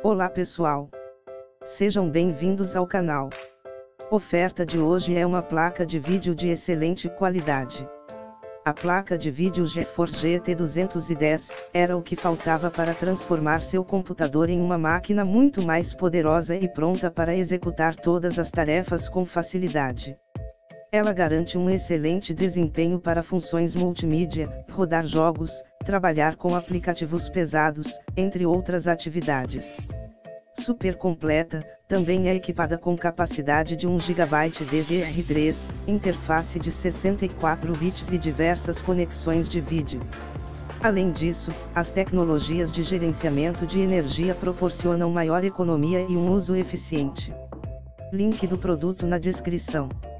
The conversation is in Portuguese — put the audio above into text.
Olá pessoal! Sejam bem-vindos ao canal. Oferta de hoje é uma placa de vídeo de excelente qualidade. A placa de vídeo GeForce GT 210 era o que faltava para transformar seu computador em uma máquina muito mais poderosa e pronta para executar todas as tarefas com facilidade. Ela garante um excelente desempenho para funções multimídia, rodar jogos, trabalhar com aplicativos pesados, entre outras atividades. Super completa, também é equipada com capacidade de 1 GB DDR3, interface de 64 bits e diversas conexões de vídeo. Além disso, as tecnologias de gerenciamento de energia proporcionam maior economia e um uso eficiente. Link do produto na descrição.